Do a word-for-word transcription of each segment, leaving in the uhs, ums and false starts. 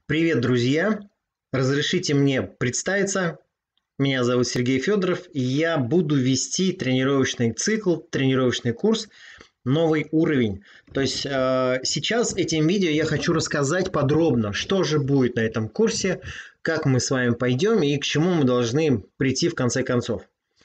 Привет, друзья! Разрешите мне представиться. Меня зовут Сергей Федоров, и я буду вести тренировочный цикл, тренировочный курс «Новый уровень». То есть э, сейчас этим видео я хочу рассказать подробно, что же будет на этом курсе, как мы с вами пойдем и к чему мы должны прийти в конце концов.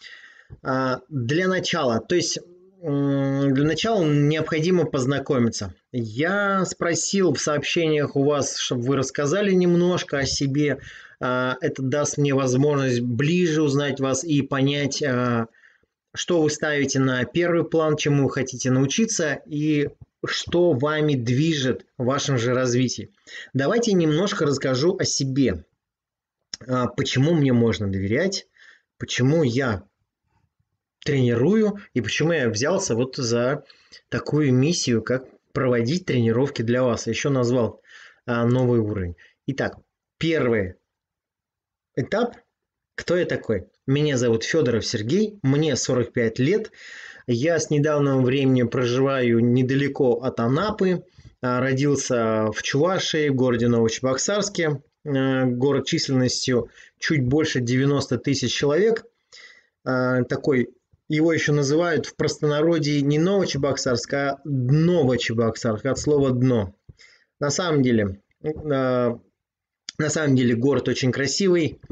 А, Для начала, то есть м, для начала необходимо познакомиться. Я спросил в сообщениях у вас, чтобы вы рассказали немножко о себе. А, Это даст мне возможность ближе узнать вас и понять, а, что вы ставите на первый план, чему вы хотите научиться и что вами движет в вашем же развитии. Давайте немножко расскажу о себе. А, Почему мне можно доверять, почему я тренирую и почему я взялся вот за такую миссию, как проводить тренировки для вас. Еще назвал а, новый уровень. Итак, первый этап. Кто я такой? Меня зовут Федоров Сергей, мне сорок пять лет. Я с недавнего времени проживаю недалеко от Анапы. а, Родился в Чувашии, в городе Новочебоксарске. а, Город численностью чуть больше девяноста тысяч человек. А, Такой его еще называют в простонародье не Новочебоксарск, а Дновочебоксарск, от слова «дно». На самом деле, э, на самом деле город очень красивый,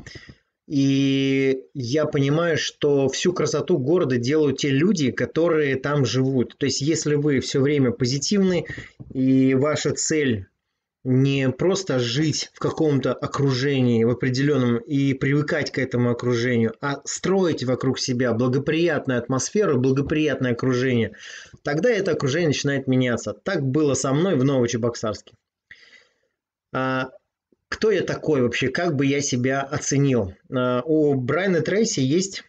и я понимаю, что всю красоту города делают те люди, которые там живут. То есть, если вы все время позитивны, и ваша цель не просто жить в каком-то окружении, в определенном, и привыкать к этому окружению, а строить вокруг себя благоприятную атмосферу, благоприятное окружение, тогда это окружение начинает меняться. Так было со мной в Новочебоксарске. А кто я такой вообще? Как бы я себя оценил? А, у Брайана Трейси есть,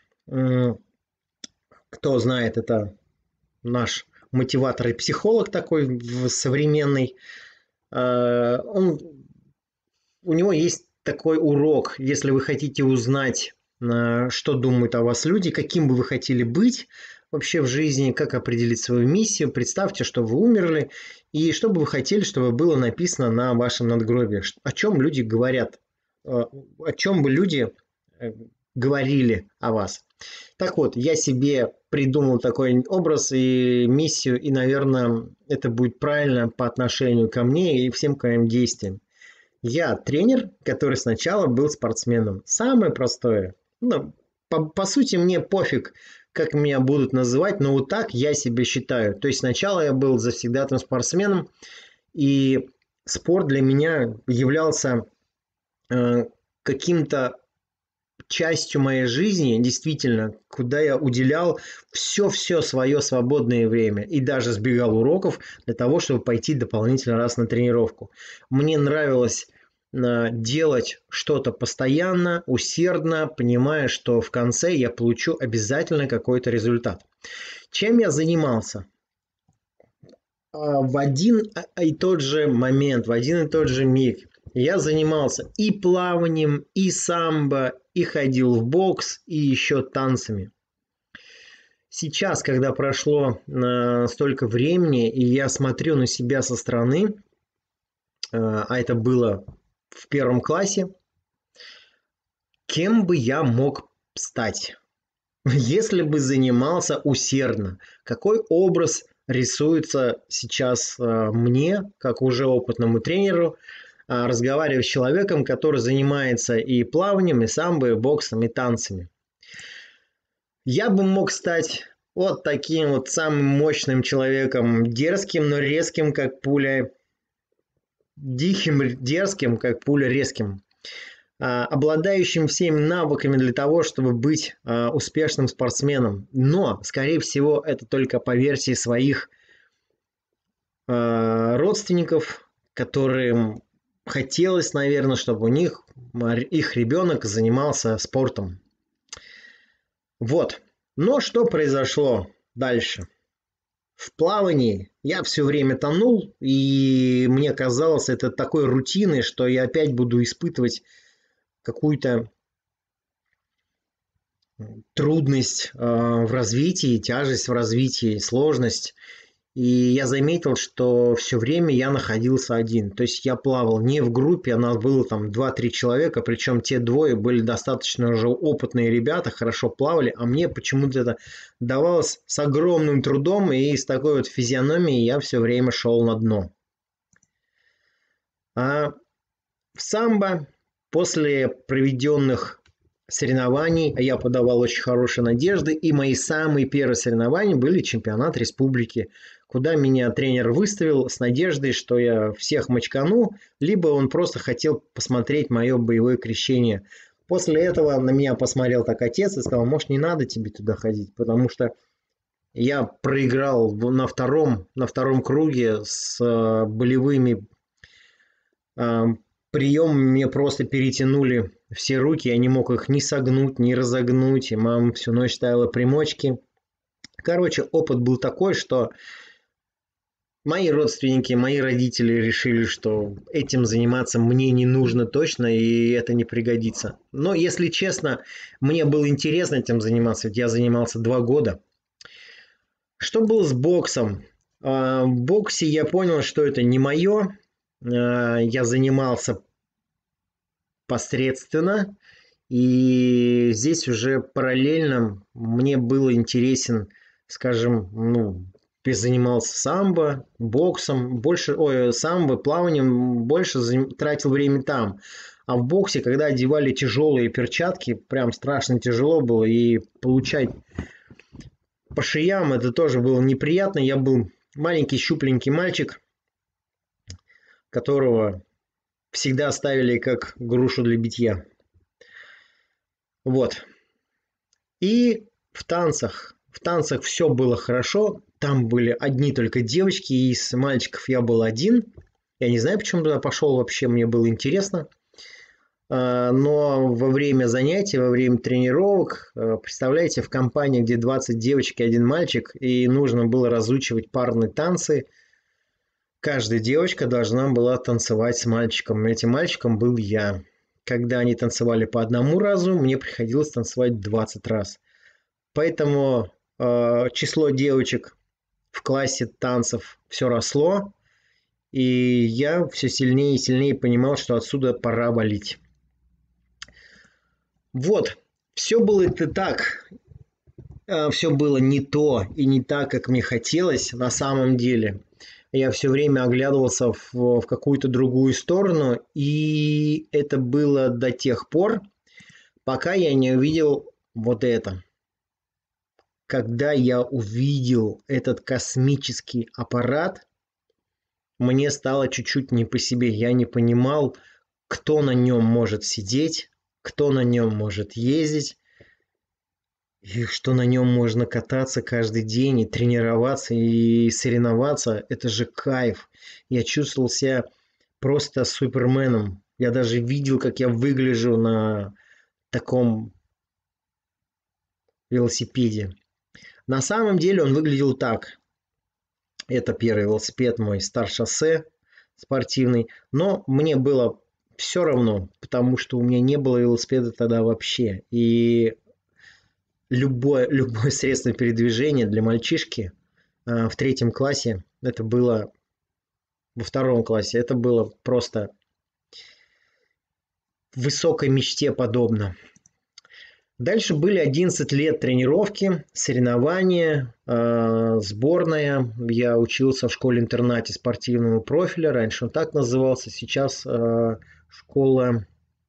кто знает, это наш мотиватор и психолог такой современный. Он У него есть такой урок, если вы хотите узнать, э, что думают о вас люди, каким бы вы хотели быть вообще в жизни, как определить свою миссию. Представьте, что вы умерли, и что бы вы хотели, чтобы было написано на вашем надгробии, о чем люди говорят, э, о чем бы люди э, говорили о вас. Так вот, я себе придумал такой образ и миссию, и, наверное, это будет правильно по отношению ко мне и всем к моим действиям. Я тренер, который сначала был спортсменом. Самое простое. Ну, по, по сути, мне пофиг, как меня будут называть, но вот так я себя считаю. То есть сначала я был завсегдатым спортсменом, и спорт для меня являлся э, каким-то частью моей жизни, действительно, куда я уделял все-все свое свободное время и даже сбегал уроков для того, чтобы пойти дополнительно раз на тренировку. Мне нравилось э, делать что-то постоянно, усердно, понимая, что в конце я получу обязательно какой-то результат. Чем я занимался? А, В один и тот же момент, в один и тот же миг я занимался и плаванием, и самбо, и ходил в бокс, и еще танцами. Сейчас, когда прошло э, столько времени, и я смотрю на себя со стороны, э, а это было в первом классе, кем бы я мог стать, если бы занимался усердно? Какой образ рисуется сейчас э, мне, как уже опытному тренеру, а, разговаривая с человеком, который занимается и плаванием, и самбо, и боксом, и танцами? Я бы мог стать вот таким вот самым мощным человеком, дерзким, но резким, как пуля, диким, дерзким, как пуля, резким, а, обладающим всеми навыками для того, чтобы быть а, успешным спортсменом. Но, скорее всего, это только по версии своих а, родственников, которым хотелось, наверное, чтобы у них их ребенок занимался спортом. Вот. Но что произошло дальше? В плавании я все время тонул, и мне казалось это такой рутиной, что я опять буду испытывать какую-то трудность э, в развитии, тяжесть в развитии, сложность. И я заметил, что все время я находился один. То есть я плавал не в группе, а нас было там два-три человека, причем те двое были достаточно уже опытные ребята, хорошо плавали, а мне почему-то это давалось с огромным трудом, и с такой вот физиономией я все время шел на дно. А в самбо после проведенных соревнований я подавал очень хорошие надежды, и мои самые первые соревнования были чемпионат республики, куда меня тренер выставил с надеждой, что я всех мочкану, либо он просто хотел посмотреть мое боевое крещение. После этого на меня посмотрел так отец и сказал: может, не надо тебе туда ходить, потому что я проиграл на втором, на втором круге с э, болевыми э, приемами, мне просто перетянули все руки, я не мог их ни согнуть, ни разогнуть, и мама всю ночь ставила примочки. Короче, опыт был такой, что мои родственники, мои родители решили, что этим заниматься мне не нужно точно, и это не пригодится. Но, если честно, мне было интересно этим заниматься, ведь я занимался два года. Что было с боксом? В боксе я понял, что это не мое. Я занимался посредственно, и здесь уже параллельно мне был интересен, скажем, ну, я занимался самбо, боксом, больше, ой, самбо, плаванием, больше тратил время там. А в боксе, когда одевали тяжелые перчатки, прям страшно тяжело было, и получать по шеям это тоже было неприятно. Я был маленький щупленький мальчик, которого всегда ставили как грушу для битья. Вот. И в танцах. В танцах все было хорошо. Там были одни только девочки, и из мальчиков я был один. Я не знаю, почему туда пошел вообще, мне было интересно. Но во время занятий, во время тренировок, представляете, в компании, где двадцать девочек и один мальчик, и нужно было разучивать парные танцы, каждая девочка должна была танцевать с мальчиком. Этим мальчиком был я. Когда они танцевали по одному разу, мне приходилось танцевать двадцать раз. Поэтому э, число девочек в классе танцев все росло, и я все сильнее и сильнее понимал, что отсюда пора валить. Вот, все было это так, э, все было не то и не так, как мне хотелось на самом деле. Я все время оглядывался в, в какую-то другую сторону, и это было до тех пор, пока я не увидел вот это. Когда я увидел этот космический аппарат, мне стало чуть-чуть не по себе. Я не понимал, кто на нем может сидеть, кто на нем может ездить, и что на нем можно кататься каждый день и тренироваться, и соревноваться. Это же кайф. Я чувствовал себя просто суперменом. Я даже видел, как я выгляжу на таком велосипеде. На самом деле он выглядел так. Это первый велосипед мой, Стар-шоссе спортивный. Но мне было все равно, потому что у меня не было велосипеда тогда вообще. И любое, любое средство передвижения для мальчишки э, в третьем классе, это было во втором классе, это было просто высокой мечте подобно. Дальше были одиннадцать лет тренировки, соревнования, э, сборная. Я учился в школе-интернате спортивного профиля. Раньше он так назывался, сейчас э, школа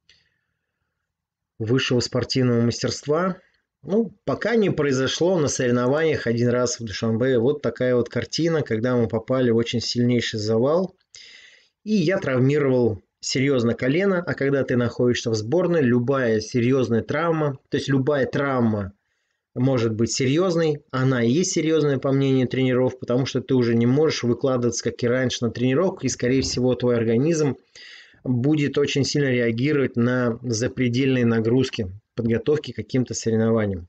высшего спортивного мастерства. Ну, пока не произошло на соревнованиях один раз в Душанбе вот такая вот картина, когда мы попали в очень сильнейший завал. И я травмировал серьезно колено, а когда ты находишься в сборной, любая серьезная травма, то есть любая травма может быть серьезной, она и есть серьезная по мнению тренеров, потому что ты уже не можешь выкладываться, как и раньше, на тренировку, и, скорее всего, твой организм будет очень сильно реагировать на запредельные нагрузки подготовки к каким-то соревнованиям.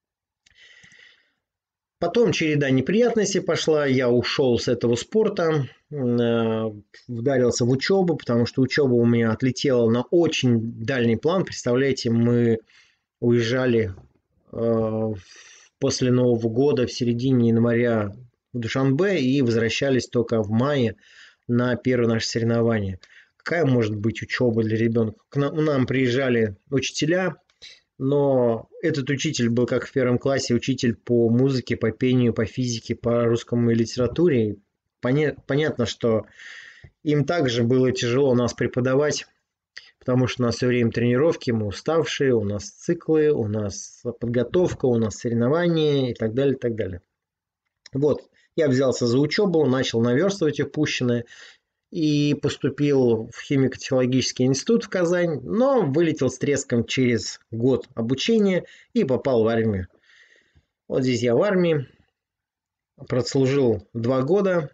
Потом череда неприятностей пошла, я ушел с этого спорта, вдарился в учебу, потому что учеба у меня отлетела на очень дальний план. Представляете, мы уезжали после Нового года в середине января в Душанбе и возвращались только в мае на первое наше соревнование. Какая может быть учеба для ребенка? К нам, нам приезжали учителя, но этот учитель был, как в первом классе, учитель по музыке, по пению, по физике, по русскому и литературе. Поня- понятно, что им также было тяжело нас преподавать, потому что у нас все время тренировки, мы уставшие, у нас циклы, у нас подготовка, у нас соревнования и так далее, и так далее. Вот, я взялся за учебу, начал наверстывать упущенное и поступил в химико-технологический институт в Казань, но вылетел с треском через год обучения и попал в армию. Вот здесь я в армии, прослужил два года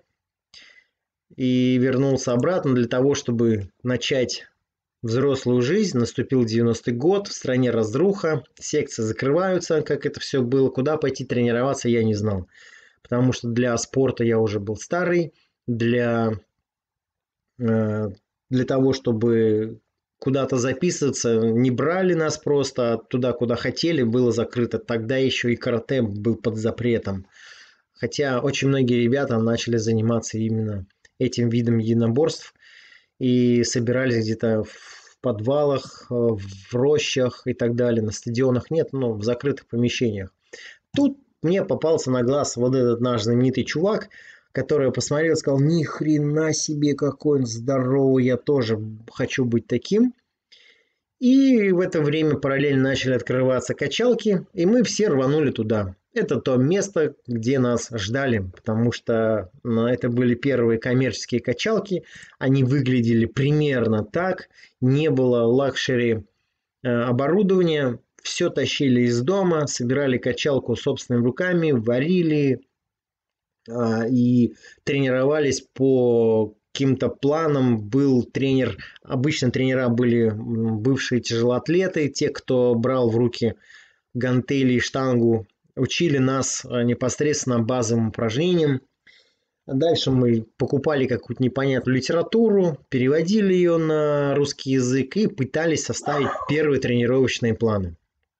и вернулся обратно для того, чтобы начать взрослую жизнь. Наступил девяностый год, в стране разруха, секции закрываются, как это все было. Куда пойти тренироваться, я не знал. Потому что для спорта я уже был старый, для, э, для того, чтобы куда-то записываться, не брали нас просто туда, куда хотели, было закрыто. Тогда еще и карате был под запретом. Хотя очень многие ребята начали заниматься именно этим видом единоборств и собирались где-то в подвалах, в рощах и так далее, на стадионах нет, но в закрытых помещениях. Тут мне попался на глаз вот этот наш знаменитый чувак, который посмотрел и сказал: ни хрена себе, какой он здоровый, я тоже хочу быть таким. И в это время параллельно начали открываться качалки, и мы все рванули туда. Это то место, где нас ждали, потому что ну, это были первые коммерческие качалки. Они выглядели примерно так. Не было лакшери э, оборудования. Все тащили из дома, собирали качалку собственными руками, варили э, и тренировались по каким-то планам. Был тренер, обычно тренера были бывшие тяжелоатлеты, те, кто брал в руки гантели и штангу, учили нас непосредственно базовым упражнениям. Дальше мы покупали какую-то непонятную литературу, переводили ее на русский язык и пытались составить первые тренировочные планы.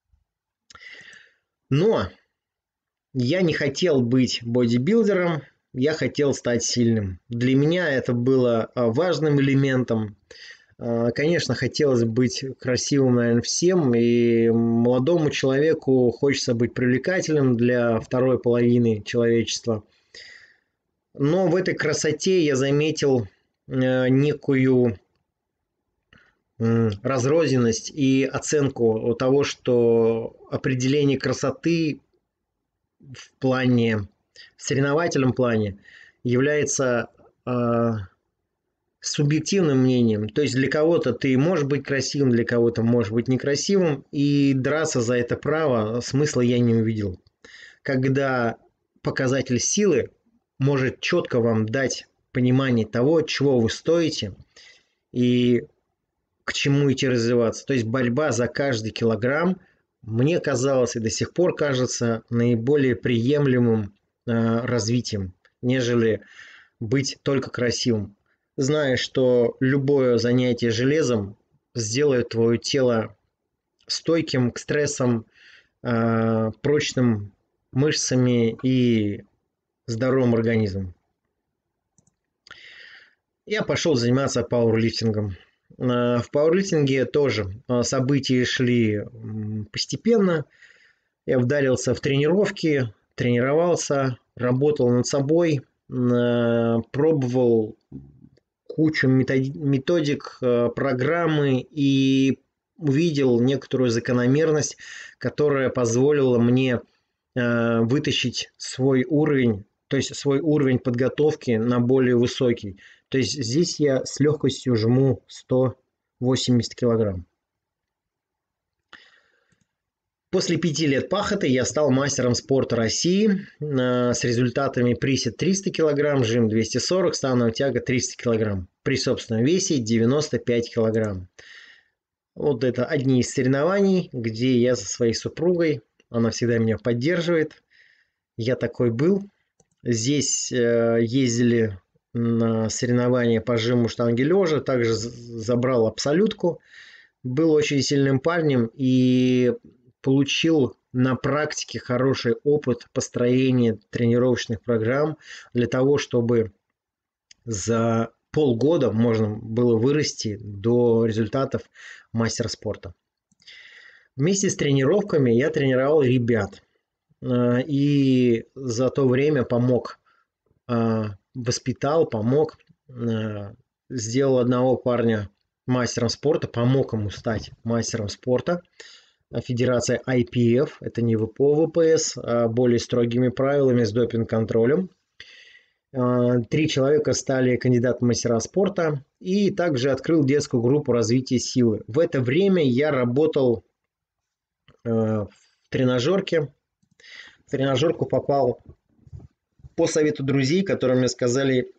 Но я не хотел быть бодибилдером, я хотел стать сильным. Для меня это было важным элементом. Конечно, хотелось быть красивым, наверное, всем, и молодому человеку хочется быть привлекательным для второй половины человечества. Но в этой красоте я заметил некую разрозненность и оценку того, что определение красоты в плане, в соревновательном плане является субъективным мнением. То есть для кого-то ты можешь быть красивым, для кого-то можешь быть некрасивым, и драться за это право смысла я не увидел. Когда показатель силы может четко вам дать понимание того, чего вы стоите и к чему идти развиваться. То есть борьба за каждый килограмм мне казалось и до сих пор кажется наиболее приемлемым э, развитием, нежели быть только красивым. Зная, что любое занятие железом сделает твое тело стойким к стрессам, э, прочным мышцами и здоровым организмом. Я пошел заниматься пауэрлифтингом. Э, в пауэрлифтинге тоже события шли постепенно. Я вдарился в тренировки, тренировался, работал над собой, э, пробовал кучу методик, программы и увидел некоторую закономерность, которая позволила мне вытащить свой уровень, то есть свой уровень подготовки на более высокий. То есть здесь я с легкостью жму сто восемьдесят килограмм. После пяти лет пахоты я стал мастером спорта России с результатами присед триста килограмм, жим двести сорок, становая тяга триста килограмм. При собственном весе девяносто пять килограмм. Вот это одни из соревнований, где я со своей супругой, она всегда меня поддерживает. Я такой был. Здесь ездили на соревнования по жиму штанги лежа, также забрал абсолютку. Был очень сильным парнем и получил на практике хороший опыт построения тренировочных программ для того, чтобы за полгода можно было вырасти до результатов мастера спорта. Вместе с тренировками я тренировал ребят. И за то время помог, воспитал, помог, сделал одного парня мастером спорта, помог ему стать мастером спорта. Федерация ай пи эф, это не по вэ пэ эс, а более строгими правилами с допинг-контролем. Три человека стали кандидатами в мастера спорта и также открыл детскую группу развития силы. В это время я работал в тренажерке. В тренажерку попал по совету друзей, которые мне сказали: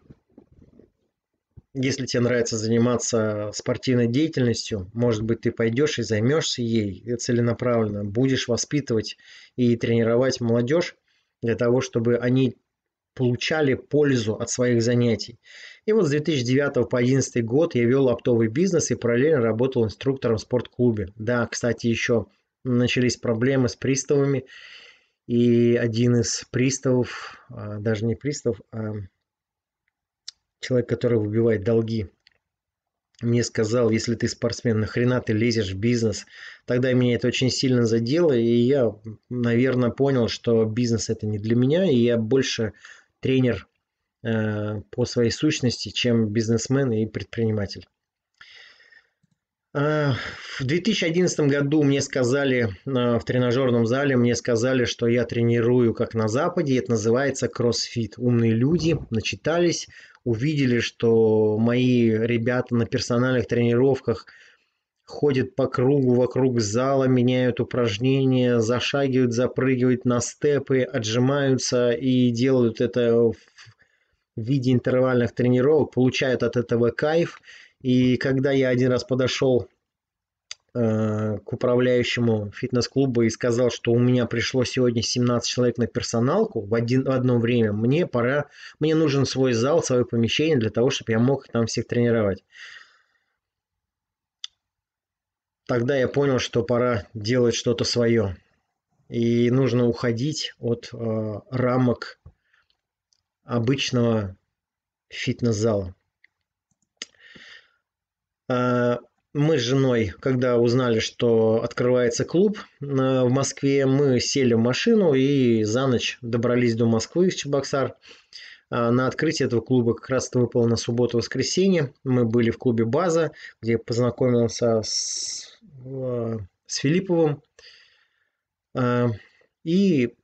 если тебе нравится заниматься спортивной деятельностью, может быть, ты пойдешь и займешься ей целенаправленно, будешь воспитывать и тренировать молодежь для того, чтобы они получали пользу от своих занятий. И вот с две тысячи девятого по две тысячи одиннадцатый год я вел оптовый бизнес и параллельно работал инструктором в спортклубе. Да, кстати, еще начались проблемы с приставами, и один из приставов, даже не пристав, а человек, который выбивает долги, мне сказал: если ты спортсмен, нахрена ты лезешь в бизнес? Тогда меня это очень сильно задело, и я, наверное, понял, что бизнес это не для меня, и я больше тренер э, по своей сущности, чем бизнесмен и предприниматель. В две тысячи одиннадцатом году мне сказали, в тренажерном зале, мне сказали, что я тренирую как на Западе, это называется кроссфит. Умные люди начитались, увидели, что мои ребята на персональных тренировках ходят по кругу вокруг зала, меняют упражнения, зашагивают, запрыгивают на степы, отжимаются и делают это в виде интервальных тренировок, получают от этого кайф. И когда я один раз подошел э, к управляющему фитнес-клуба и сказал, что у меня пришло сегодня семнадцать человек на персоналку в, один, в одно время, мне пора, мне нужен свой зал, свое помещение для того, чтобы я мог там всех тренировать. Тогда я понял, что пора делать что-то свое. И нужно уходить от э, рамок обычного фитнес-зала. Мы с женой, когда узнали, что открывается клуб в Москве, мы сели в машину и за ночь добрались до Москвы, в Чебоксар. На открытие этого клуба как раз это выпало на субботу-воскресенье. Мы были в клубе «База», где я познакомился с, с Филипповым. И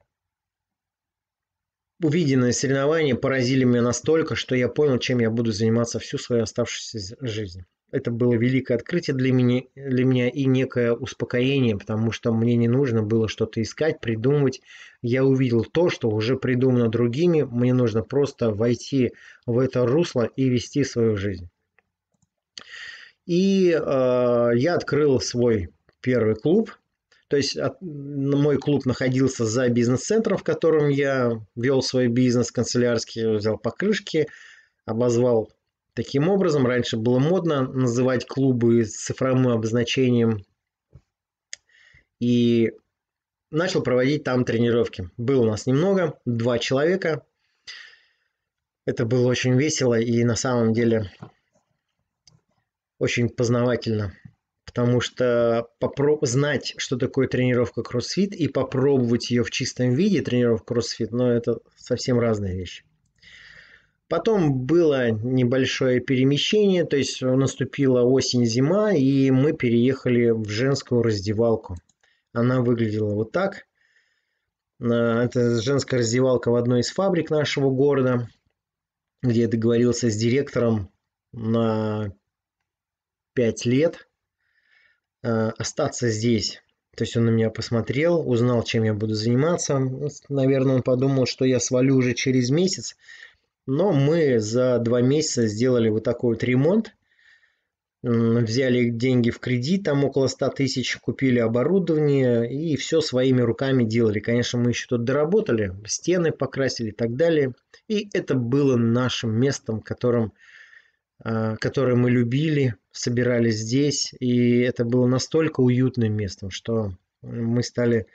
увиденные соревнования поразили меня настолько, что я понял, чем я буду заниматься всю свою оставшуюся жизнь. Это было великое открытие для меня, для меня и некое успокоение, потому что мне не нужно было что-то искать, придумывать. Я увидел то, что уже придумано другими. Мне нужно просто войти в это русло и вести свою жизнь. И э, я открыл свой первый клуб. То есть от, мой клуб находился за бизнес-центром, в котором я вел свой бизнес канцелярский, взял покрышки, обозвал таким образом. Раньше было модно называть клубы с цифровым обозначением. И начал проводить там тренировки. Было у нас немного, два человека. Это было очень весело и на самом деле очень познавательно. Потому что попро- знать, что такое тренировка кроссфит, и попробовать ее в чистом виде, тренировку кроссфит, но это совсем разные вещи. Потом было небольшое перемещение, то есть наступила осень-зима, и мы переехали в женскую раздевалку. Она выглядела вот так. Это женская раздевалка в одной из фабрик нашего города, где я договорился с директором на пять лет остаться здесь. То есть он на меня посмотрел, узнал, чем я буду заниматься. Наверное, он подумал, что я свалю уже через месяц. Но мы за два месяца сделали вот такой вот ремонт. Взяли деньги в кредит, там около ста тысяч, купили оборудование и все своими руками делали. Конечно, мы еще тут доработали, стены покрасили и так далее. И это было нашим местом, которым, которое мы любили, собирались здесь. И это было настолько уютным местом, что мы стали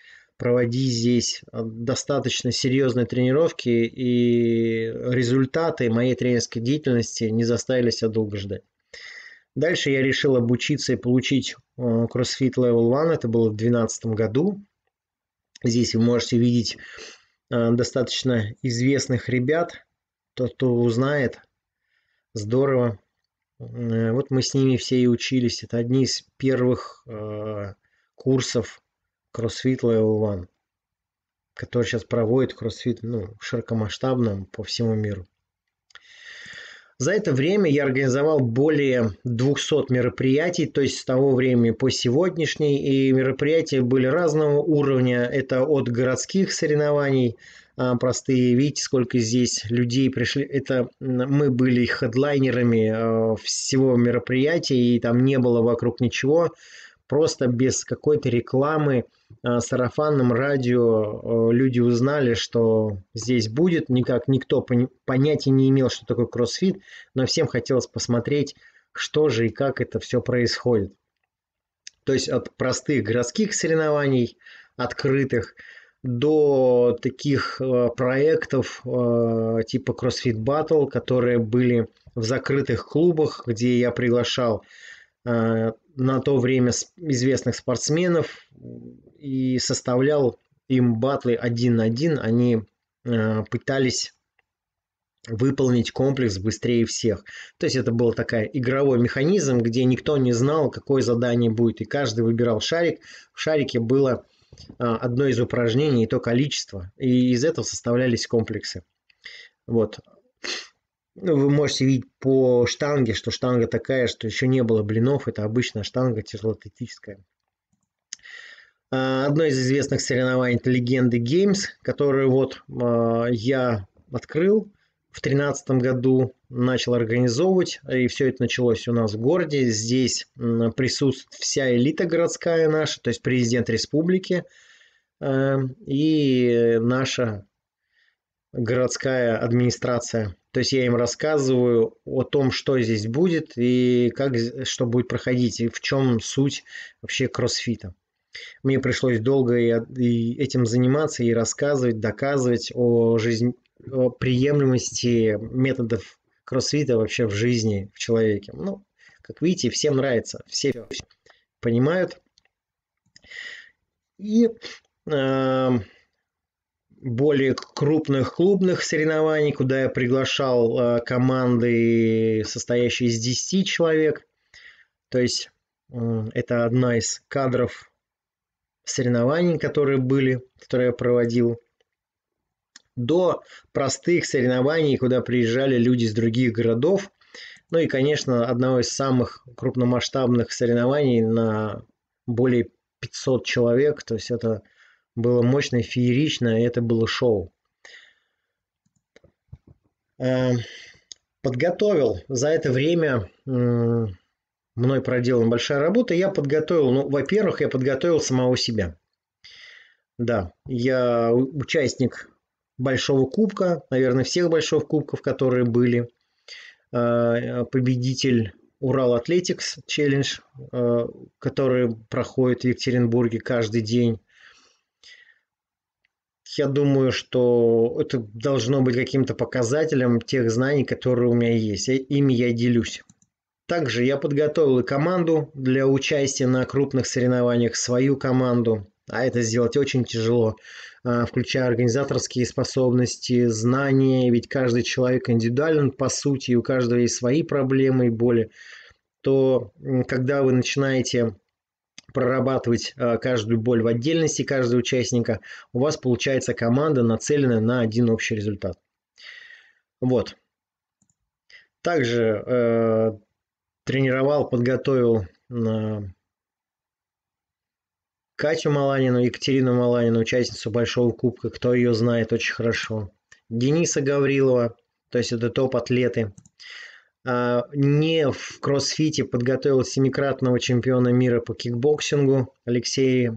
проводить здесь достаточно серьезные тренировки, и результаты моей тренерской деятельности не заставили себя долго ждать. Дальше я решил обучиться и получить CrossFit Level один, это было в две тысячи двенадцатом году. Здесь вы можете видеть достаточно известных ребят, тот, кто узнает, здорово. Вот мы с ними все и учились. Это одни из первых э, курсов CrossFit Level один, который сейчас проводит CrossFit, ну, широкомасштабно по всему миру. За это время я организовал более двухсот мероприятий, то есть с того времени по сегодняшний, и мероприятия были разного уровня. Это от городских соревнований, простые, видите, сколько здесь людей пришли. Это мы были хедлайнерами всего мероприятия, и там не было вокруг ничего, просто без какой-то рекламы, сарафанным радио люди узнали, что здесь будет. Никак никто понятия не имел, что такое кроссфит, но всем хотелось посмотреть, что же и как это все происходит. То есть от простых городских соревнований, открытых, до таких проектов типа CrossFit Battle, которые были в закрытых клубах, где я приглашал на то время известных спортсменов и составлял им батлы один на один. Они пытались выполнить комплекс быстрее всех. То есть это был такой игровой механизм, где никто не знал, какое задание будет, и каждый выбирал шарик. В шарике было одно из упражнений, и то количество, и из этого составлялись комплексы. Вот. Вы можете видеть по штанге, что штанга такая, что еще не было блинов. Это обычная штанга тяжелоатлетическая. Одно из известных соревнований – это Legendary Games, которые вот я открыл в две тысячи тринадцатом году, начал организовывать. И все это началось у нас в городе. Здесь присутствует вся элита городская наша, то есть президент республики и наша городская администрация. То есть я им рассказываю о том, что здесь будет и как, что будет проходить, и в чем суть вообще кроссфита. Мне пришлось долго и, и этим заниматься, и рассказывать, доказывать о, жизнь, о приемлемости методов кроссфита вообще в жизни, в человеке. Ну, как видите, всем нравится, все понимают. И э, более крупных клубных соревнований, куда я приглашал э, команды, состоящие из десяти человек. То есть э, это одна из кадров соревнований, которые были, которые я проводил. До простых соревнований, куда приезжали люди из других городов. Ну и, конечно, одного из самых крупномасштабных соревнований на более пятисот человек. То есть это было мощно, феерично, и это было шоу. Подготовил за это время, мной проделана большая работа, я подготовил, ну, во-первых, я подготовил самого себя. Да, я участник Большого Кубка, наверное, всех Больших Кубков, которые были. Победитель Урал Атлетикс Челлендж, который проходит в Екатеринбурге каждый день. Я думаю, что это должно быть каким-то показателем тех знаний, которые у меня есть. Ими я делюсь. Также я подготовил и команду для участия на крупных соревнованиях, свою команду. А это сделать очень тяжело, включая организаторские способности, знания. Ведь каждый человек индивидуален по сути, и у каждого есть свои проблемы и боли. То когда вы начинаете прорабатывать каждую боль в отдельности каждого участника, у вас получается команда, нацеленная на один общий результат. Вот. Также э, тренировал, подготовил э, Катю Маланину, Екатерину Маланину, участницу Большого Кубка, кто ее знает очень хорошо. Дениса Гаврилова, то есть это топ-атлеты. Не в кроссфите подготовил семикратного чемпиона мира по кикбоксингу Алексея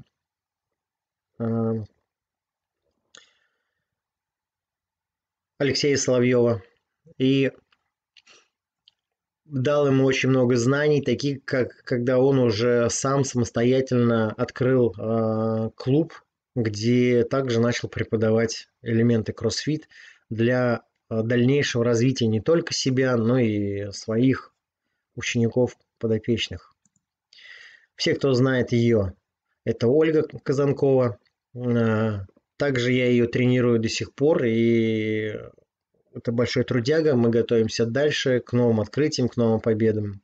Алексея Соловьева. И дал ему очень много знаний, таких как когда он уже сам самостоятельно открыл клуб где также начал преподавать элементы CrossFit для дальнейшего развития не только себя, но и своих учеников подопечных. Все, кто знает ее, это Ольга Казанкова. Также я ее тренирую до сих пор, и это большой трудяга. Мы готовимся дальше к новым открытиям, к новым победам.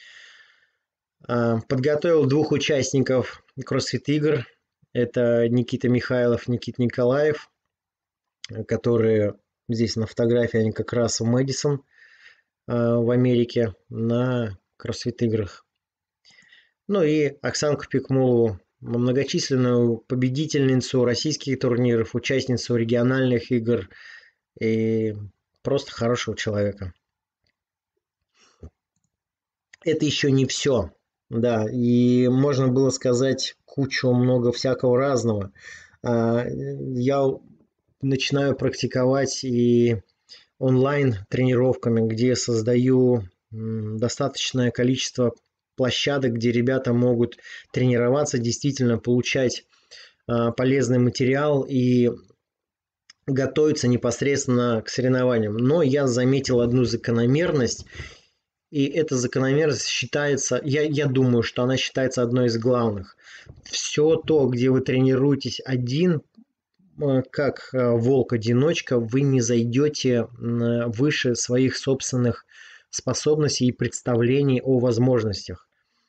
Подготовил двух участников CrossFit игр. Это Никита Михайлов, Никита Николаев, которые здесь на фотографии, они как раз в Мэдисон в Америке на CrossFit играх. Ну и Оксанку Пикмулову, многочисленную победительницу российских турниров, участницу региональных игр и просто хорошего человека. Это еще не все. Да, и можно было сказать кучу много всякого разного. Я начинаю практиковать и онлайн тренировками, где создаю достаточное количество площадок, где ребята могут тренироваться, действительно получать полезный материал и готовиться непосредственно к соревнованиям. Но я заметил одну закономерность, и эта закономерность считается, я, я думаю, что она считается одной из главных. Все то, где вы тренируетесь один, как волк-одиночка, вы не зайдете выше своих собственных способностей и представлений о возможностях.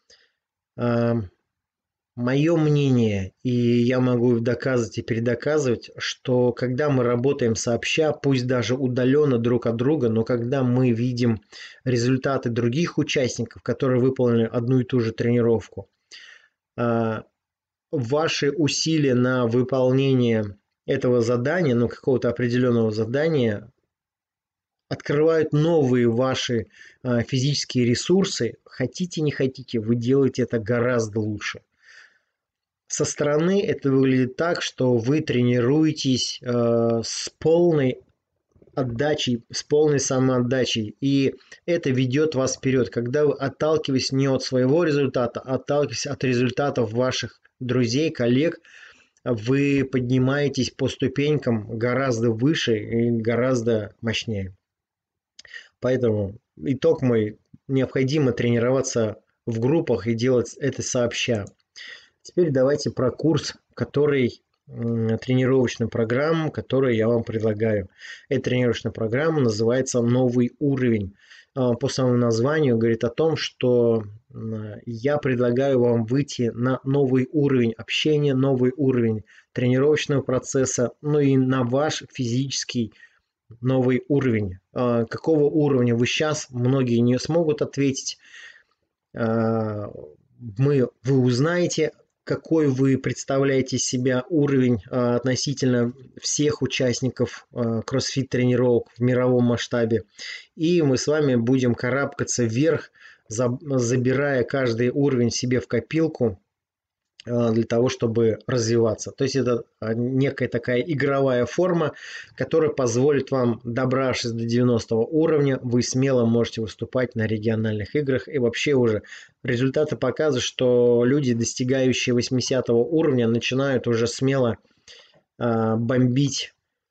Мое мнение, и я могу доказывать и передоказывать, что когда мы работаем сообща, пусть даже удаленно друг от друга, но когда мы видим результаты других участников, которые выполнили одну и ту же тренировку, ваши усилия на выполнение этого задания, ну какого-то определенного задания, открывают новые ваши физические ресурсы. Хотите, не хотите, вы делаете это гораздо лучше. Со стороны это выглядит так, что вы тренируетесь э, с полной отдачей, с полной самоотдачей, и это ведет вас вперед, когда вы отталкиваетесь не от своего результата, а отталкиваетесь от результатов ваших друзей, коллег, вы поднимаетесь по ступенькам гораздо выше и гораздо мощнее. Поэтому итог мой: необходимо тренироваться в группах и делать это сообща. Теперь давайте про курс, который тренировочную программу, которую я вам предлагаю. Эта тренировочная программа называется «Новый уровень». По самому названию говорит о том, что я предлагаю вам выйти на новый уровень общения, новый уровень тренировочного процесса, ну и на ваш физический новый уровень. Какого уровня вы сейчас, многие не смогут ответить. Мы, вы узнаете, какой вы представляете себя уровень а, относительно всех участников а, кроссфит-тренировок в мировом масштабе. И мы с вами будем карабкаться вверх, за, забирая каждый уровень себе в копилку а, для того, чтобы развиваться. То есть это некая такая игровая форма, которая позволит вам, добравшись до девяностого уровня, вы смело можете выступать на региональных играх. И вообще уже результаты показывают, что люди, достигающие восьмидесятого уровня, начинают уже смело а, бомбить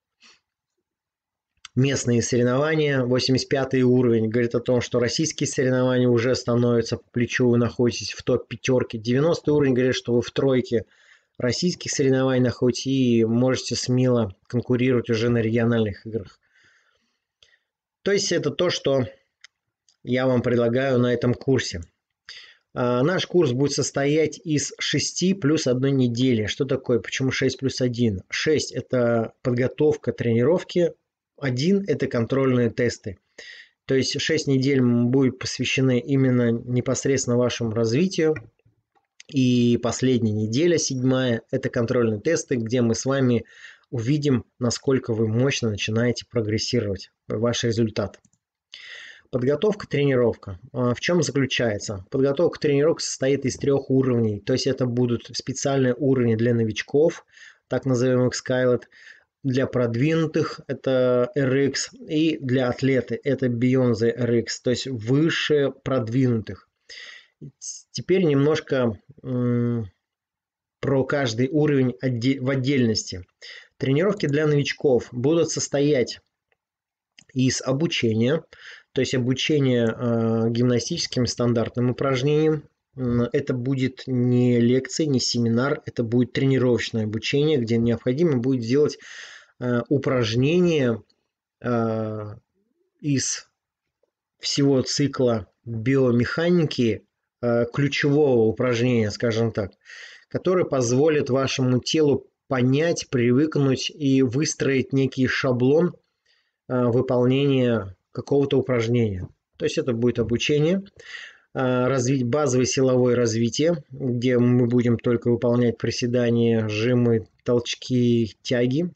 местные соревнования. восемьдесят пятый уровень говорит о том, что российские соревнования уже становятся по плечу, вы находитесь в топ-пятерке. девяностый уровень говорит, что вы в тройке российских соревнований находитесь и можете смело конкурировать уже на региональных играх. То есть это то, что я вам предлагаю на этом курсе. Наш курс будет состоять из шести плюс одной недели. Что такое? Почему шесть плюс один? шесть – это подготовка тренировки, один – это контрольные тесты. То есть шесть недель будут посвящены именно непосредственно вашему развитию. И последняя неделя, седьмая – это контрольные тесты, где мы с вами увидим, насколько вы мощно начинаете прогрессировать, ваш результат. Подготовка, тренировка. В чем заключается? Подготовка, тренировка состоит из трех уровней. То есть это будут специальные уровни для новичков, так называемый Skylot, для продвинутых это эр икс, и для атлета это Beyond the эр икс, то есть выше продвинутых. Теперь немножко про каждый уровень в отдельности. Тренировки для новичков будут состоять из обучения, то есть обучение э, гимнастическим стандартным упражнениям. Это будет не лекция, не семинар, это будет тренировочное обучение, где необходимо будет делать э, упражнения э, из всего цикла биомеханики, э, ключевого упражнения, скажем так, которое позволит вашему телу понять, привыкнуть и выстроить некий шаблон э, выполнения какого-то упражнения. То есть это будет обучение, э, развить базовое силовое развитие, где мы будем только выполнять приседания, жимы, толчки, тяги.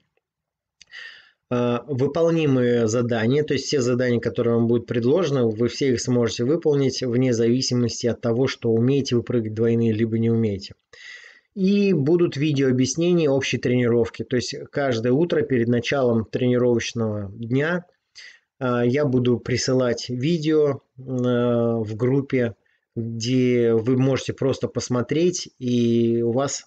Выполнимые задания, то есть все задания, которые вам будут предложены, вы все их сможете выполнить вне зависимости от того, что умеете вы прыгать двойные, либо не умеете. И будут видеообъяснения общей тренировки, то есть каждое утро перед началом тренировочного дня я буду присылать видео в группе, где вы можете просто посмотреть, и у вас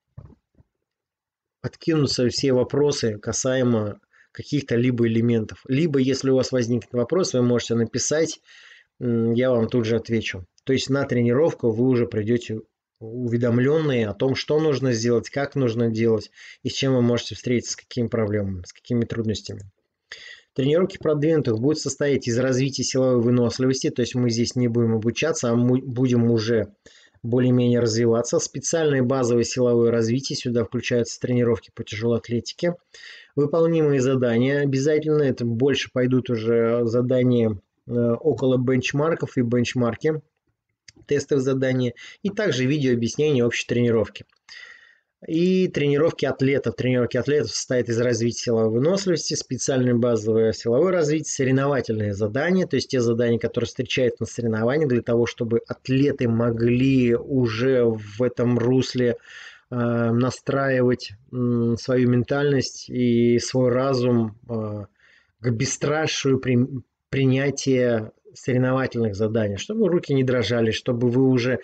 откинутся все вопросы касаемо каких-то либо элементов. Либо, если у вас возникнет вопрос, вы можете написать, я вам тут же отвечу. То есть на тренировку вы уже придете уведомленные о том, что нужно сделать, как нужно делать и с чем вы можете встретиться, с какими проблемами, с какими трудностями. Тренировки продвинутых будут состоять из развития силовой выносливости, то есть мы здесь не будем обучаться, а мы будем уже более-менее развиваться. Специальное базовое силовое развитие, сюда включаются тренировки по тяжелой атлетике. Выполнимые задания обязательно, это больше пойдут уже задания около бенчмарков и бенчмарки, тестовые задания, и также видеообъяснение общей тренировки. И тренировки атлетов. Тренировки атлетов состоят из развития силовой выносливости, специальное базовое силовое развитие, соревновательные задания, то есть те задания, которые встречаются на соревнованиях, для того, чтобы атлеты могли уже в этом русле настраивать свою ментальность и свой разум к бесстрашию при принятии соревновательных заданий, чтобы руки не дрожали, чтобы вы уже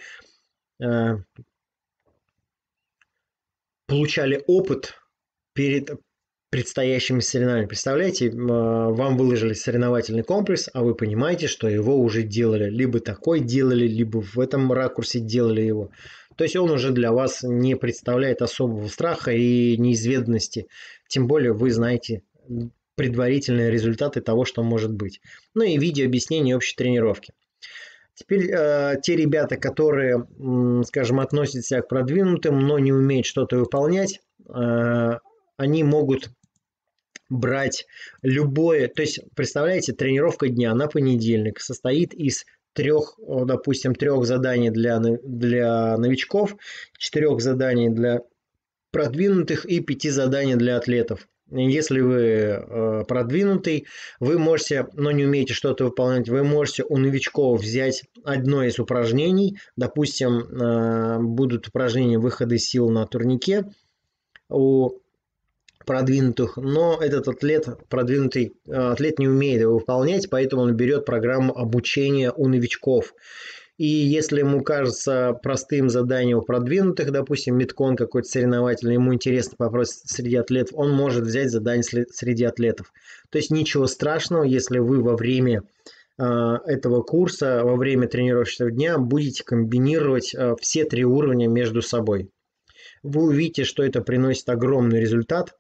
получали опыт перед предстоящими соревнованиями. Представляете, вам выложили соревновательный комплекс, а вы понимаете, что его уже делали. Либо такой делали, либо в этом ракурсе делали его. То есть он уже для вас не представляет особого страха и неизведанности. Тем более вы знаете предварительные результаты того, что может быть. Ну и видеообъяснение общей тренировки. Теперь э, те ребята, которые, э, скажем, относятся к продвинутым, но не умеют что-то выполнять, э, они могут брать любое... То есть, представляете, тренировка дня на понедельник состоит из трех, допустим, трех заданий для, для новичков, четырех заданий для продвинутых и пяти заданий для атлетов. Если вы продвинутый, вы можете, но не умеете что-то выполнять, вы можете у новичков взять одно из упражнений. Допустим, будут упражнения выхода сил на турнике у продвинутых, но этот атлет, продвинутый атлет не умеет его выполнять, поэтому он берет программу обучения у новичков. И если ему кажется простым задание у продвинутых, допустим, мидкон какой-то соревновательный, ему интересно попробовать среди атлетов, он может взять задание среди атлетов. То есть ничего страшного, если вы во время э, этого курса, во время тренировочного дня будете комбинировать э, все три уровня между собой. Вы увидите, что это приносит огромный результат,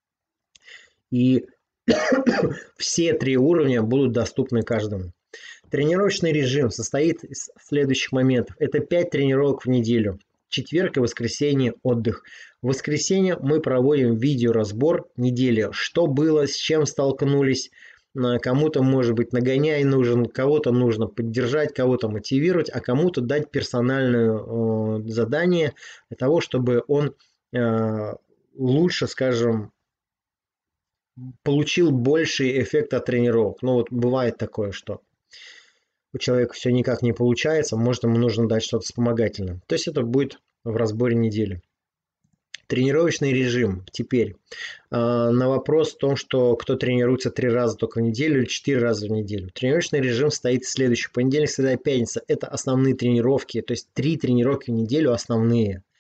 и все три уровня будут доступны каждому. Тренировочный режим состоит из следующих моментов. Это пять тренировок в неделю. Четверг и воскресенье отдых. В воскресенье мы проводим видеоразбор недели. Что было, с чем столкнулись. Кому-то, может быть, нагоняй нужен, кого-то нужно поддержать, кого-то мотивировать, а кому-то дать персональное э, задание для того, чтобы он э, лучше, скажем, получил больший эффект от тренировок. Ну вот бывает такое, что у человека все никак не получается, может, ему нужно дать что-то вспомогательное. То есть это будет в разборе недели. Тренировочный режим теперь. На вопрос о том, что кто тренируется три раза только в неделю или четыре раза в неделю. Тренировочный режим стоит из следующего. Понедельник, среда, пятница – это основные тренировки. То есть три тренировки в неделю основные.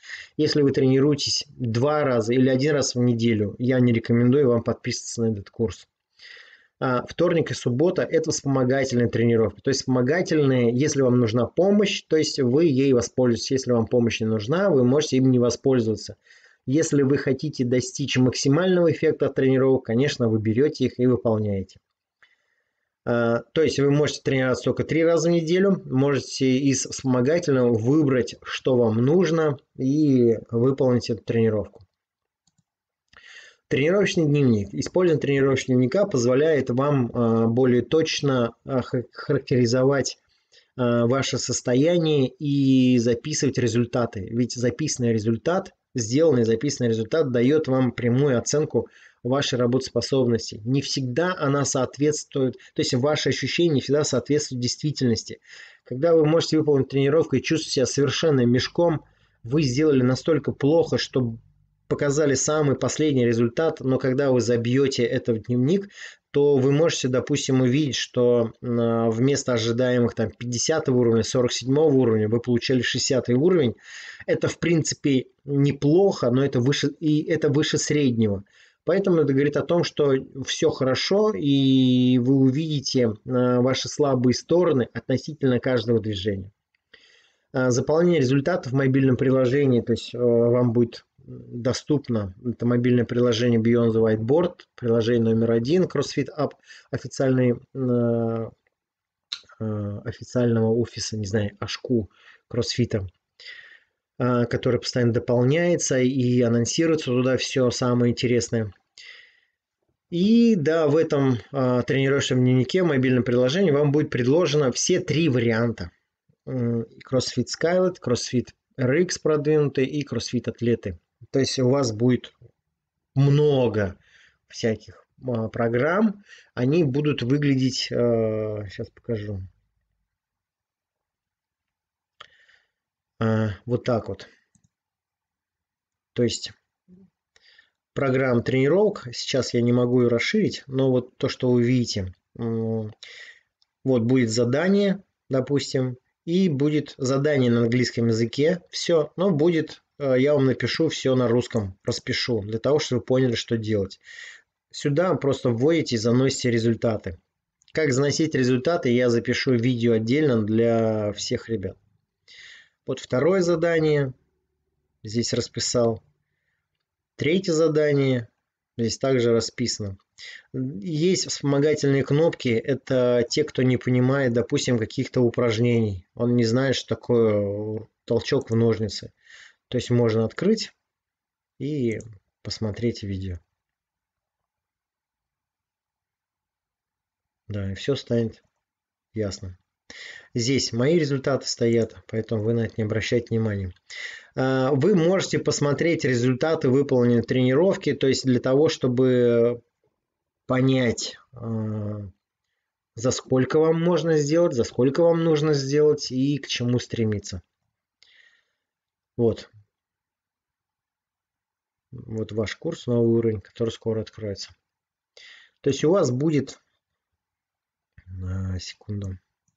Если вы тренируетесь два раза или один раз в неделю, я не рекомендую вам подписываться на этот курс. А вторник и суббота – это вспомогательная тренировка. То есть вспомогательные, если вам нужна помощь, то есть вы ей воспользуетесь. Если вам помощь не нужна, вы можете им не воспользоваться. Если вы хотите достичь максимального эффекта от тренировок, конечно, вы берете их и выполняете. То есть вы можете тренироваться только три раза в неделю, можете из вспомогательного выбрать, что вам нужно, и выполнить эту тренировку. Тренировочный дневник. Использование тренировочного дневника позволяет вам более точно характеризовать ваше состояние и записывать результаты. Ведь записанный результат, сделанный записанный результат дает вам прямую оценку вашей работоспособности. Не всегда она соответствует, то есть ваши ощущения не всегда соответствуют действительности. Когда вы можете выполнить тренировку и чувствовать себя совершенно мешком, вы сделали настолько плохо, что показали самый последний результат, но когда вы забьете это в дневник, то вы можете, допустим, увидеть, что вместо ожидаемых там пятидесятого уровня, сорок седьмого уровня вы получали шестидесятый уровень. Это, в принципе, неплохо, но это выше, и это выше среднего. Поэтому это говорит о том, что все хорошо, и вы увидите ваши слабые стороны относительно каждого движения. Заполнение результатов в мобильном приложении, то есть вам будет доступно, это мобильное приложение Beyond the Whiteboard, приложение номер один, CrossFit App, официальный, официального офиса, не знаю, ашку CrossFit, который постоянно дополняется и анонсируется туда все самое интересное. И да, в этом тренировочном дневнике, мобильном приложении вам будет предложено все три варианта. CrossFit Skylab, CrossFit эр икс продвинутый и CrossFit атлеты. То есть у вас будет много всяких программ, они будут выглядеть, сейчас покажу, вот так вот. То есть программ тренировок, сейчас я не могу ее расширить, но вот то, что вы видите, вот будет задание, допустим, и будет задание на английском языке, все, но будет, я вам напишу все на русском, распишу, для того, чтобы вы поняли, что делать. Сюда просто вводите и заносите результаты. Как заносить результаты, я запишу видео отдельно для всех ребят. Вот второе задание, здесь расписал. Третье задание, здесь также расписано. Есть вспомогательные кнопки, это те, кто не понимает, допустим, каких-то упражнений. Он не знает, что такое толчок в ножницы. То есть можно открыть и посмотреть видео. Да, и все станет ясно. Здесь мои результаты стоят, поэтому вы на это не обращайте внимания. Вы можете посмотреть результаты выполненной тренировки, то есть для того, чтобы понять, за сколько вам можно сделать, за сколько вам нужно сделать и к чему стремиться. Вот. Вот ваш курс, новый уровень, который скоро откроется. То есть у вас будет... Секунду.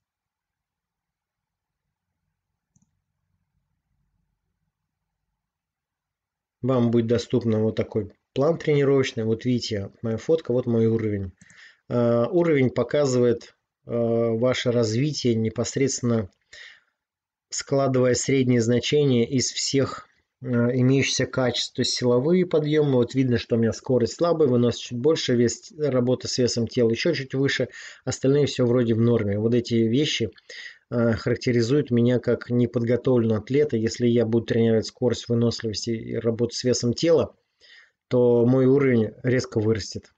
Вам будет доступно вот такой план тренировочный. Вот видите, моя фотка, вот мой уровень. Uh, уровень показывает uh, ваше развитие непосредственно, складывая средние значения из всех uh, имеющихся качеств. То есть силовые подъемы, вот видно, что у меня скорость слабая, вынос чуть больше, вес, работа с весом тела еще чуть выше, остальные все вроде в норме. Вот эти вещи uh, характеризуют меня как неподготовленного атлета. Если я буду тренировать скорость, выносливость и работу с весом тела, то мой уровень резко вырастет.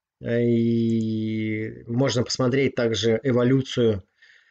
И можно посмотреть также эволюцию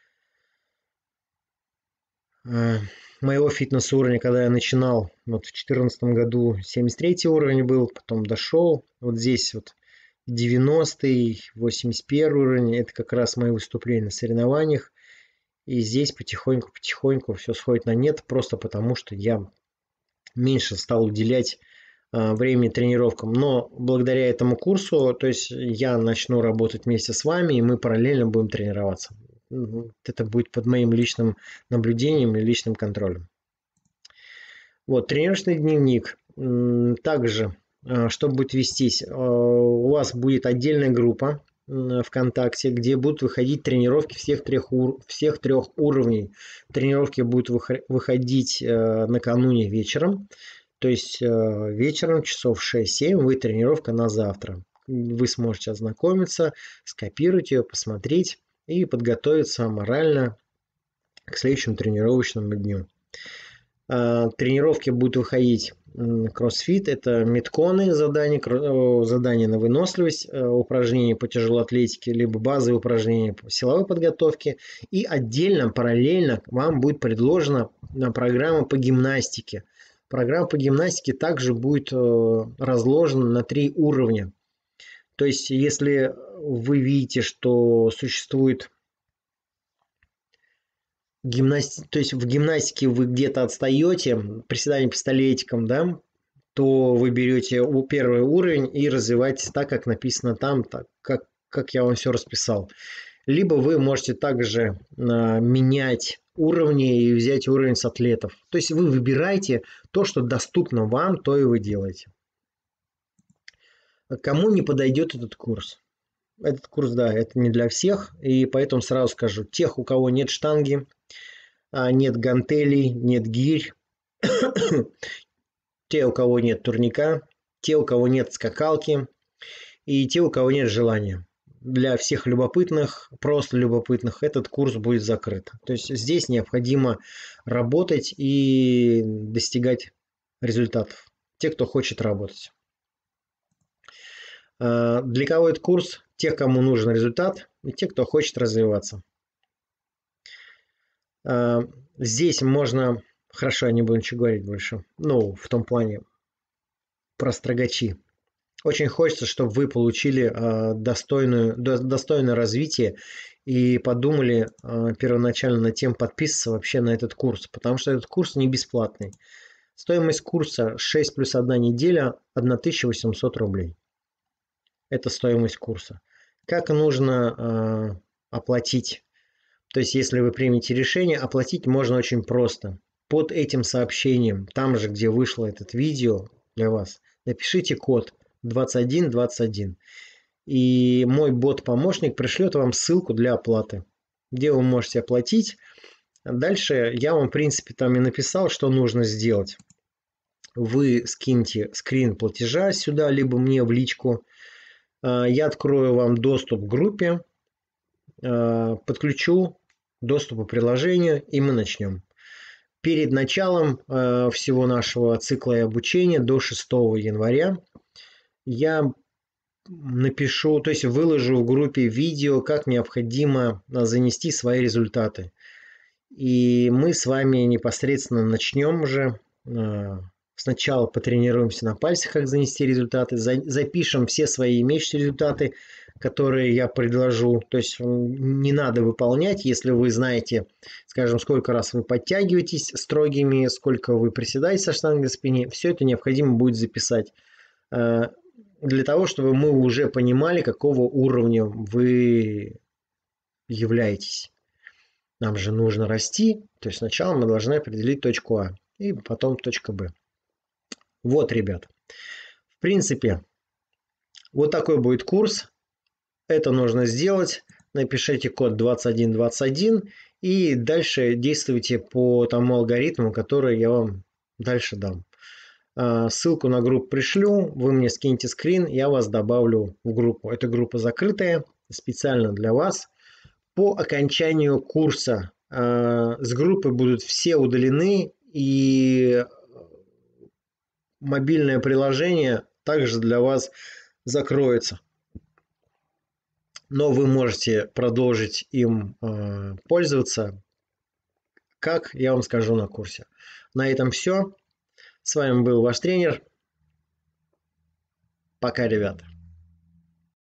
моего фитнес-уровня, когда я начинал. Вот в две тысячи четырнадцатом году семьдесят третий уровень был, потом дошел. Вот здесь вот девяностый, восемьдесят первый уровень. Это как раз мои выступления на соревнованиях. И здесь потихоньку-потихоньку все сходит на нет, просто потому что я меньше стал уделять времени тренировкам, но благодаря этому курсу, то есть я начну работать вместе с вами, и мы параллельно будем тренироваться. Это будет под моим личным наблюдением и личным контролем. Вот, тренировочный дневник. Также, что будет вестись, у вас будет отдельная группа ВКонтакте, где будут выходить тренировки всех трех, ур... всех трех уровней. Тренировки будут выходить накануне вечером, то есть вечером часов шесть-семь вы тренировка на завтра. Вы сможете ознакомиться, скопировать ее, посмотреть и подготовиться морально к следующему тренировочному дню. Тренировки будут выходить кроссфит, это метконы, задания, задания на выносливость, упражнения по тяжелоатлетике, либо базовые упражнения по силовой подготовке. И отдельно, параллельно вам будет предложена программа по гимнастике. Программа по гимнастике также будет разложена на три уровня. То есть, если вы видите, что существует гимнастика, то есть в гимнастике вы где-то отстаете, приседание пистолетиком, да, то вы берете первый уровень и развиваетесь так, как написано там, так, как, как я вам все расписал. Либо вы можете также а, менять уровни и взять уровень с атлетов. То есть вы выбираете то, что доступно вам, то и вы делаете. Кому не подойдет этот курс? Этот курс, да, это не для всех, и поэтому сразу скажу, тех, у кого нет штанги, нет гантелей, нет гирь, те, у кого нет турника, те, у кого нет скакалки, и те, у кого нет желания. Для всех любопытных, просто любопытных, этот курс будет закрыт. То есть здесь необходимо работать и достигать результатов. Те, кто хочет работать. Для кого этот курс? Тех, кому нужен результат, и те, кто хочет развиваться. Здесь можно... Хорошо, я не буду ничего говорить больше. Ну, в том плане про строгачи. Очень хочется, чтобы вы получили достойную, достойное развитие и подумали первоначально над тем, подписываться вообще на этот курс. Потому что этот курс не бесплатный. Стоимость курса шесть плюс одна неделя тысяча восемьсот рублей. Это стоимость курса. Как нужно оплатить? То есть, если вы примете решение, оплатить можно очень просто. Под этим сообщением, там же, где вышло это видео для вас, напишите код двадцать один двадцать один. И мой бот-помощник пришлет вам ссылку для оплаты, где вы можете оплатить. Дальше я вам, в принципе, там и написал, что нужно сделать. Вы скиньте скрин платежа сюда, либо мне в личку. Я открою вам доступ к группе, подключу доступ к приложению, и мы начнем. Перед началом э, всего нашего цикла и обучения до шестого января я напишу, то есть выложу в группе видео, как необходимо занести свои результаты. И мы с вами непосредственно начнем уже. Э, сначала потренируемся на пальцах, как занести результаты, за, запишем все свои имеющиеся результаты, которые я предложу. То есть не надо выполнять, если вы знаете, скажем, сколько раз вы подтягиваетесь строгими, сколько вы приседаете со штангой на спине. Все это необходимо будет записать для того, чтобы мы уже понимали, какого уровня вы являетесь. Нам же нужно расти, то есть сначала мы должны определить точку А и потом точка Б. Вот, ребят. В принципе, вот такой будет курс. Это нужно сделать. Напишите код двадцать один двадцать один и дальше действуйте по тому алгоритму, который я вам дальше дам. Ссылку на группу пришлю, вы мне скиньте скрин, я вас добавлю в группу. Эта группа закрытая, специально для вас. По окончанию курса с группы будут все удалены, и мобильное приложение также для вас закроется. Но вы можете продолжить им э, пользоваться, как я вам скажу на курсе. На этом все. С вами был ваш тренер. Пока, ребята.